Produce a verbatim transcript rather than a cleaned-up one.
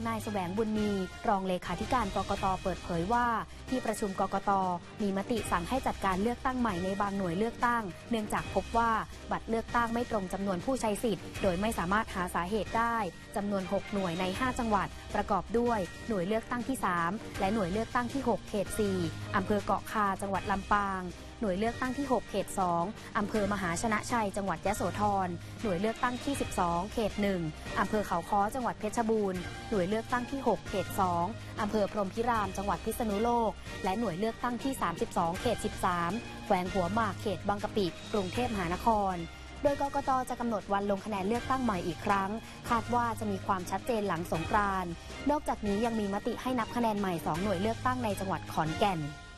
นายแสวงบุญมีรองเลขาธิการกกต.เปิดเผยว่าที่ประชุมกกต.มีมติสั่งให้จัดการเลือกตั้งใหม่ในบางหน่วยเลือกตั้งเนื่องจากพบว่าบัตรเลือกตั้งไม่ตรงจำนวนผู้ใช้สิทธิ์โดยไม่สามารถหาสาเหตุได้จำนวนหกหน่วยในห้าจังหวัดประกอบด้วยหน่วยเลือกตั้งที่สามและหน่วยเลือกตั้งที่หกเขตสี่อำเภอเกาะคาจังหวัดลำปางหน่วยเลือกตั้งที่หกเขตสองอำเภอมหาชนะชัยจังหวัดยโสธรหน่วยเลือกตั้งที่สิบสองเขตหนึ่งอำเภอเขาค้อจังหวัดเพชรบูรณ์หน่วยเลือกตั้งที่หกเขตสองอำเภอพรหมพิรามจังหวัดพิษณุโลกและหน่วยเลือกตั้งที่สามสิบสองเขตสิบสามแขวงหัวหมากเขตบางกะปิกรุงเทพมหานครโดยกกต.จะกำหนดวันลงคะแนนเลือกตั้งใหม่อีกครั้งคาดว่าจะมีความชัดเจนหลังสงกรานต์นอกจากนี้ยังมีมติให้นับคะแนนใหม่สองหน่วยเลือกตั้งในจังหวัดขอนแก่น